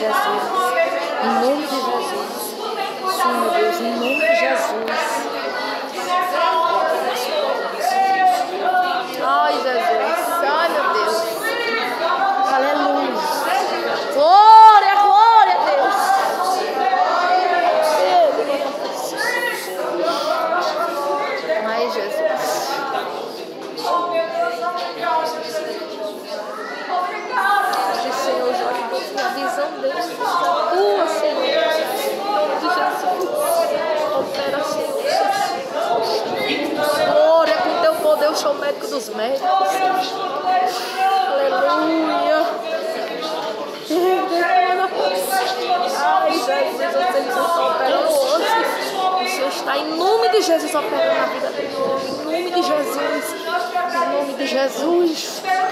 Jesus. Em nome de Jesus. Sim, meu Deus, em nome de Jesus. Ai, Jesus. Ai, meu Deus. Aleluia. Glória, glória a Deus. Ai, Jesus. Que o Senhor jogue a visão deles. Tua, Senhor. De Jesus. Opera, Senhor. Glória com teu poder, o show médico dos médicos. Aleluia. Ai, Jesus, eu sei que o Senhor está operando hoje. O Senhor está em nome de Jesus operando na vida dele. Em nome de Jesus. Em nome de Jesus.